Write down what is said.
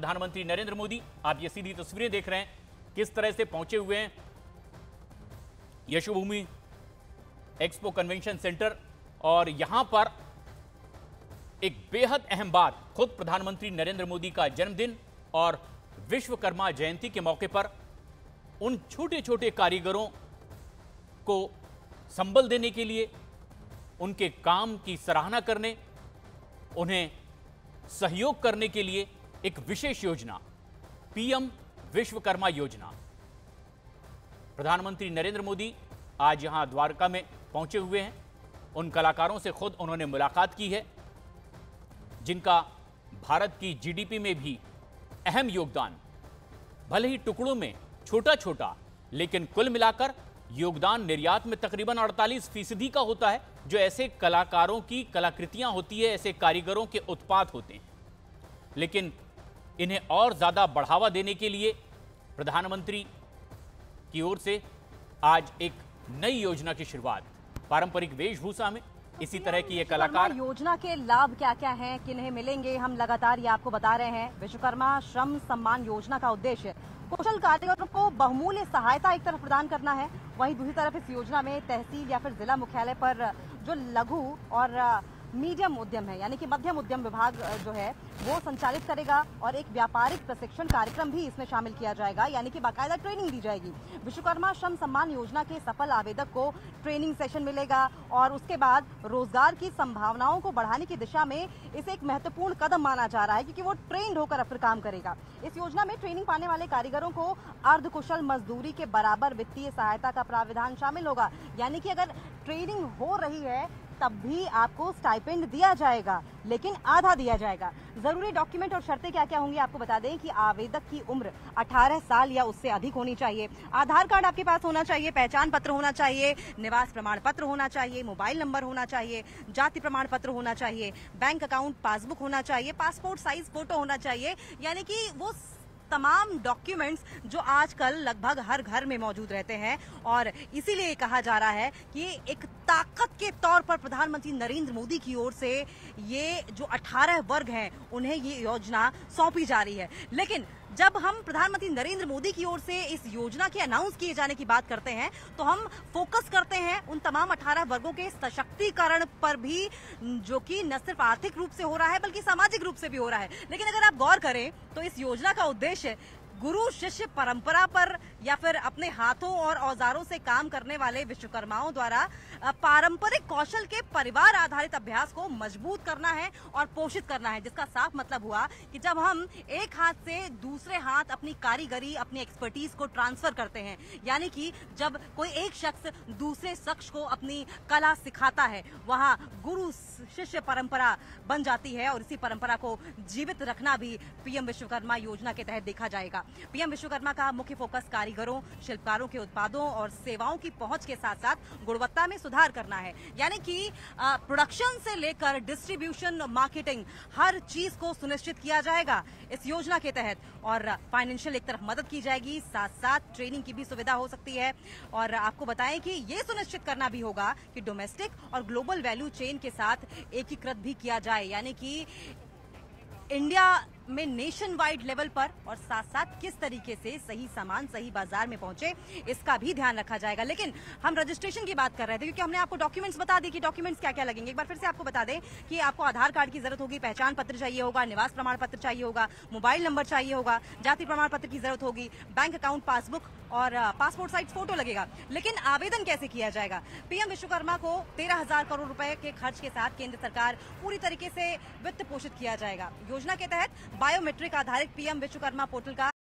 प्रधानमंत्री नरेंद्र मोदी। आप ये सीधी तस्वीरें देख रहे हैं किस तरह से पहुंचे हुए हैं यशोभूमि एक्सपो कन्वेंशन सेंटर। और यहां पर एक बेहद अहम बात, खुद प्रधानमंत्री नरेंद्र मोदी का जन्मदिन और विश्वकर्मा जयंती के मौके पर उन छोटे छोटे कारीगरों को संबल देने के लिए, उनके काम की सराहना करने, उन्हें सहयोग करने के लिए एक विशेष योजना, पीएम विश्वकर्मा योजना। प्रधानमंत्री नरेंद्र मोदी आज यहां द्वारका में पहुंचे हुए हैं। उन कलाकारों से खुद उन्होंने मुलाकात की है जिनका भारत की जीडीपी में भी अहम योगदान, भले ही टुकड़ों में छोटा छोटा, लेकिन कुल मिलाकर योगदान निर्यात में तकरीबन 48% का होता है, जो ऐसे कलाकारों की कलाकृतियां होती है, ऐसे कारीगरों के उत्पाद होते हैं। लेकिन इन्हें और ज्यादा बढ़ावा देने के लिए प्रधानमंत्री की ओर से आज एक नई योजना की शुरुआत, पारंपरिक वेशभूषा में इसी तरह की ये कलाकार। योजना के लाभ क्या क्या हैं, किन्हें मिलेंगे, हम लगातार ये आपको बता रहे हैं। विश्वकर्मा श्रम सम्मान योजना का उद्देश्य कुशल कारीगरों को बहुमूल्य सहायता एक तरफ प्रदान करना है, वहीं दूसरी तरफ इस योजना में तहसील या फिर जिला मुख्यालय पर जो लघु और मीडियम उद्यम है, यानी कि मध्यम उद्यम विभाग जो है वो संचालित करेगा और एक व्यापारिक प्रशिक्षण कार्यक्रम भी इसमें शामिल किया जाएगा, यानी कि बाकायदा ट्रेनिंग दी जाएगी। विश्वकर्मा श्रम सम्मान योजना के सफल आवेदक को ट्रेनिंग सेशन मिलेगा और उसके बाद रोजगार की संभावनाओं को बढ़ाने की दिशा में इसे एक महत्वपूर्ण कदम माना जा रहा है, क्योंकि वो ट्रेंड होकर फिर काम करेगा। इस योजना में ट्रेनिंग पाने वाले कारीगरों को अर्धकुशल मजदूरी के बराबर वित्तीय सहायता का प्रावधान शामिल होगा, यानी कि अगर ट्रेनिंग हो रही है तब भी आपको स्टाइपेंड दिया जाएगा, लेकिन आधा दिया जाएगा। जरूरी डॉक्यूमेंट और शर्तें क्या क्या होंगी आपको बता दें कि आवेदक की उम्र 18 साल या उससे अधिक होनी चाहिए, आधार कार्ड आपके पास होना चाहिए, पहचान पत्र होना चाहिए, निवास प्रमाण पत्र होना चाहिए, मोबाइल नंबर होना चाहिए, जाति प्रमाण पत्र होना चाहिए, बैंक अकाउंट पासबुक होना चाहिए, पासपोर्ट साइज फोटो होना चाहिए, यानी कि वो तमाम डॉक्यूमेंट्स जो आजकल लगभग हर घर में मौजूद रहते हैं। और इसीलिए कहा जा रहा है कि एक ताकत के तौर पर प्रधानमंत्री नरेंद्र मोदी की ओर से ये जो 18 वर्ग हैं उन्हें ये योजना सौंपी जा रही है। लेकिन जब हम प्रधानमंत्री नरेंद्र मोदी की ओर से इस योजना के अनाउंस किए जाने की बात करते हैं तो हम फोकस करते हैं उन तमाम 18 वर्गों के सशक्तिकरण पर भी, जो कि न सिर्फ आर्थिक रूप से हो रहा है बल्कि सामाजिक रूप से भी हो रहा है। लेकिन अगर आप गौर करें तो इस योजना का उद्देश्य गुरु शिष्य परंपरा पर या फिर अपने हाथों और औजारों से काम करने वाले विश्वकर्माओं द्वारा पारंपरिक कौशल के परिवार आधारित अभ्यास को मजबूत करना है और पोषित करना है, जिसका साफ मतलब हुआ कि जब हम एक हाथ से दूसरे हाथ अपनी कारीगरी, अपनी एक्सपर्टीज को ट्रांसफर करते हैं, यानी कि जब कोई एक शख्स दूसरे शख्स को अपनी कला सिखाता है, वहां गुरु शिष्य परंपरा बन जाती है और इसी परंपरा को जीवित रखना भी पीएम विश्वकर्मा योजना के तहत देखा जाएगा। पीएम विश्वकर्मा का मुख्य फोकस कारीगरों, शिल्पकारों के उत्पादों और सेवाओं की पहुंच के साथ साथ गुणवत्ता में सुधार करना है, यानी कि प्रोडक्शन से लेकर डिस्ट्रीब्यूशन, मार्केटिंग, हर चीज को सुनिश्चित किया जाएगा इस योजना के तहत। और फाइनेंशियल एक तरफ मदद की जाएगी, साथ साथ ट्रेनिंग की भी सुविधा हो सकती है। और आपको बताएं कि ये सुनिश्चित करना भी होगा कि डोमेस्टिक और ग्लोबल वैल्यू चेन के साथ एकीकृत भी किया जाए, यानी कि इंडिया में नेशन वाइड लेवल पर, और साथ साथ किस तरीके से सही सामान सही बाजार में पहुंचे इसका भी ध्यान रखा जाएगा। लेकिन हम रजिस्ट्रेशन की बात कर रहे थे क्योंकि हमने आपको डॉक्यूमेंट्स बता दी कि डॉक्यूमेंट्स क्या क्या लगेंगे। एक बार फिर से आपको बता दें कि आपको आधार कार्ड की जरूरत होगी, पहचान पत्र चाहिए होगा, निवास प्रमाण पत्र चाहिए होगा, मोबाइल नंबर चाहिए होगा, जाति प्रमाण पत्र की जरूरत होगी, बैंक अकाउंट पासबुक और पासपोर्ट साइज फोटो लगेगा। लेकिन आवेदन कैसे किया जाएगा? पीएम विश्वकर्मा को 13,000 करोड़ रुपए के खर्च के साथ केंद्र सरकार पूरी तरीके से वित्त पोषित किया जाएगा। योजना के तहत बायोमेट्रिक आधारित पीएम विश्वकर्मा पोर्टल का